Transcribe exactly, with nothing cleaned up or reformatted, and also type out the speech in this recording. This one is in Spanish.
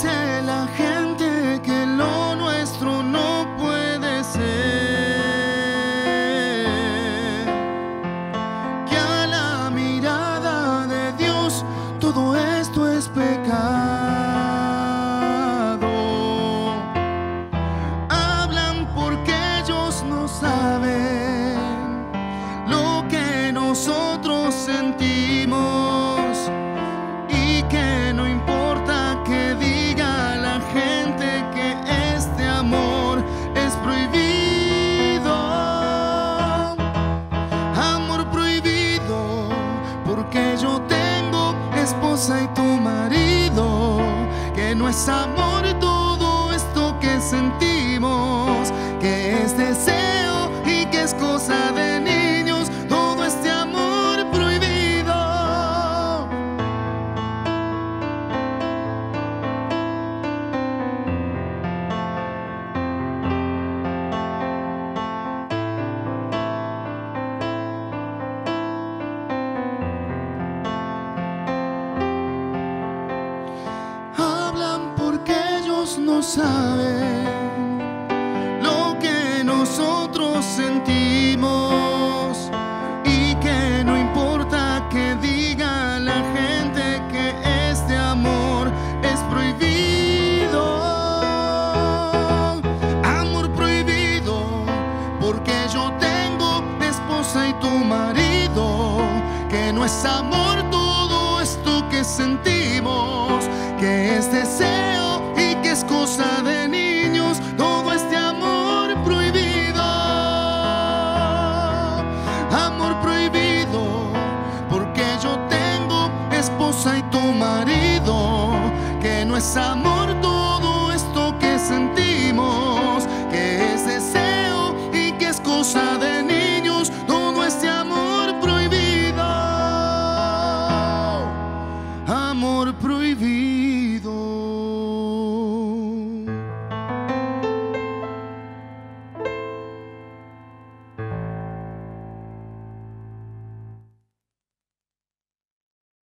dice la gente que lo nuestro no puede ser, que a la mirada de Dios todo esto es pecado. Hablan porque ellos no saben lo que nosotros sentimos, y que no importa que diga la gente que este amor es prohibido. Amor prohibido, porque yo tengo esposa y tu marido, que no es amor todo esto que sentimos, que es deseo y que es cosa de niños, todo este amor prohibido. Hablan porque ellos no saben lo que nosotros sentimos, y que no importa que diga la gente que este amor es prohibido. Amor prohibido, porque yo tengo esposa y tu marido, que no es amor todo esto que sentimos, que es deseo y que es cosa de niños, todo este amor prohibido. Amor prohibido, porque yo tengo esposa y tu marido, que no es amor todo esto que sentimos, que es deseo y que es cosa de